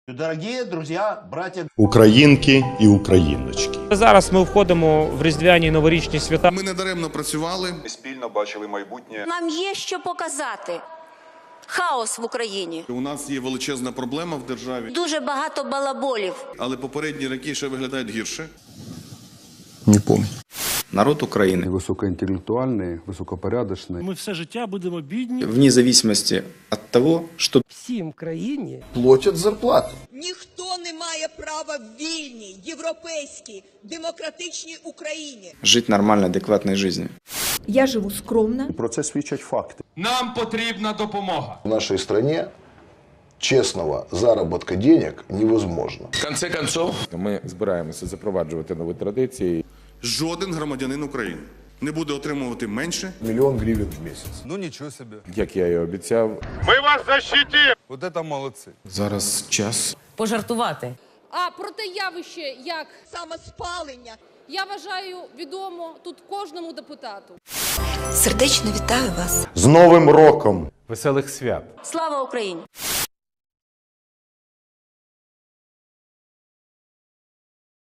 Дорогі друзі, браття, Українки і україночки. Зараз ми входимо в різдвяні і новорічні свята. Ми недаремно працювали. Ми спільно бачили майбутнє. Нам є що показати. Хаос в Україні. У нас є величезна проблема в державі, Дуже багато балаболів. але попередні роки ще виглядають гірше. Не помню. Народ України, Високоінтелектуальний, високопорядочний. Ми все життя будемо бідні. вне зависимости от того, что Всім країні Платять зарплату. Ніхто не має права в вільній, європейській, демократичній Україні. жить нормальной, адекватной жизнью. Я живу скромно. Про це свідчать факти. Нам потрібна допомога. В нашей стране честного заработка денег невозможно. В кінці кінців, ми збираємося запроваджувати нові традиції. Жоден громадянин України не буде отримувати менше. 1 000 000 гривен в месяц. Ну нічого собі. Як я і обіцяв, От це молодці. Зараз час. Пожартувати. А про те явище, як самоспалення, я вважаю відомо тут кожному депутату. Сердечно вітаю вас. З Новим роком! веселих свят. Слава Україні!